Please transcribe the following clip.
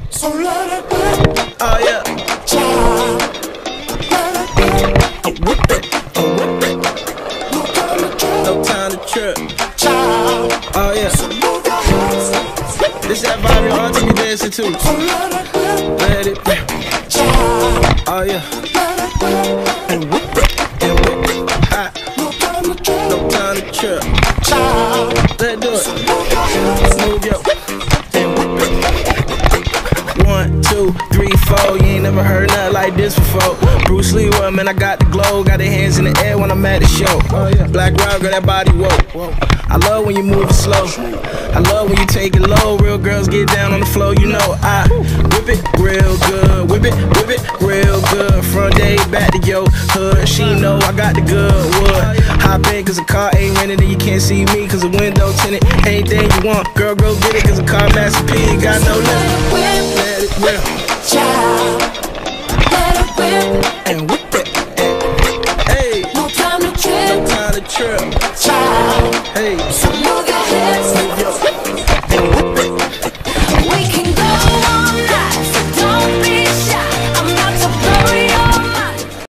So let it whip. Oh yeah. Child. Let it whip. I whip it. I whip it. No time to trip. No time to trip. Child. Oh yeah. So move your hips. This that vibe your auntie be dancing to. So let it whip. Let it whip. Child. Oh yeah. Let it whip. And whip it. And whip it. Hot. No time to trip. No time to trip. Child. Let's do it. Move your hips. Move your and whip it. 1, 2, 3, 4. You ain't never heard nothing like this before. Bruce Lee, well, man, I got the glow. Got the hands in the air when I'm at the show. Black Rock, got that body woke. I love when you move it slow. I love when you take it low. Real girls get down on the floor. You know I whip it real good. Whip it real good. Front day back to your hood. She know I got the good wood. Hop in cause the car ain't rented and you can't see me cause the window tinted. Anything you want, girl, go get it cause the car Master P got no limit. Let it whip. Child.